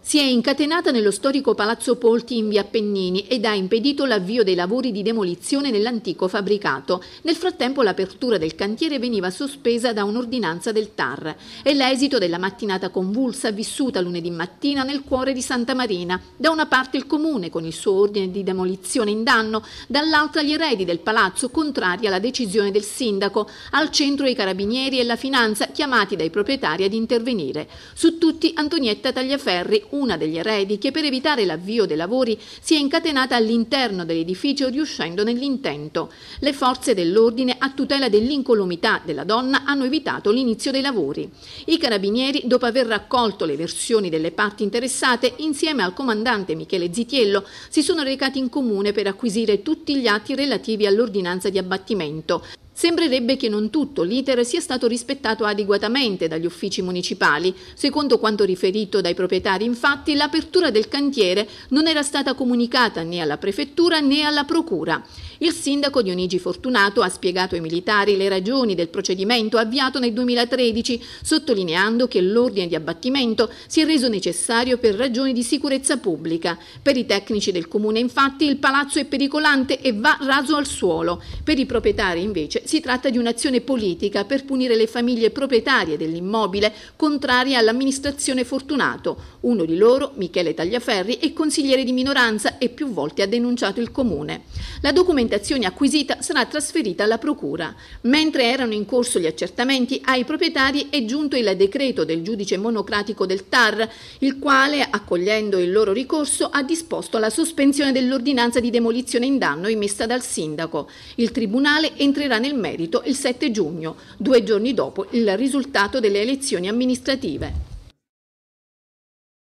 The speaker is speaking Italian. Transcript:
Si è incatenata nello storico Palazzo Polti in via Appennini ed ha impedito l'avvio dei lavori di demolizione nell'antico fabbricato. Nel frattempo l'apertura del cantiere veniva sospesa da un'ordinanza del TAR. È l'esito della mattinata convulsa vissuta lunedì mattina nel cuore di Santa Marina. Da una parte il comune con il suo ordine di demolizione in danno, dall'altra gli eredi del palazzo contrari alla decisione del sindaco. Al centro i carabinieri e la finanza chiamati dai proprietari ad intervenire. Su tutti Antonietta Tagliaferri, una degli eredi che per evitare l'avvio dei lavori si è incatenata all'interno dell'edificio riuscendo nell'intento. Le forze dell'ordine a tutela dell'incolumità della donna hanno evitato l'inizio dei lavori. I carabinieri, dopo aver raccolto le versioni delle parti interessate, insieme al comandante Michele Zitiello, si sono recati in comune per acquisire tutti gli atti relativi all'ordinanza di abbattimento. Sembrerebbe che non tutto l'iter sia stato rispettato adeguatamente dagli uffici municipali. Secondo quanto riferito dai proprietari, infatti, l'apertura del cantiere non era stata comunicata né alla prefettura né alla procura. Il sindaco Dionigi Fortunato ha spiegato ai militari le ragioni del procedimento avviato nel 2013, sottolineando che l'ordine di abbattimento si è reso necessario per ragioni di sicurezza pubblica. Per i tecnici del comune, infatti, il palazzo è pericolante e va raso al suolo. Per i proprietari, invece, si tratta di un'azione politica per punire le famiglie proprietarie dell'immobile contrarie all'amministrazione Fortunato. Uno di loro, Michele Tagliaferri, è consigliere di minoranza e più volte ha denunciato il comune. La documentazione acquisita sarà trasferita alla procura. Mentre erano in corso gli accertamenti, ai proprietari è giunto il decreto del giudice monocratico del TAR, il quale, accogliendo il loro ricorso, ha disposto la sospensione dell'ordinanza di demolizione in danno emessa dal sindaco. Il tribunale entrerà nel merito il 7 giugno, 2 giorni dopo il risultato delle elezioni amministrative.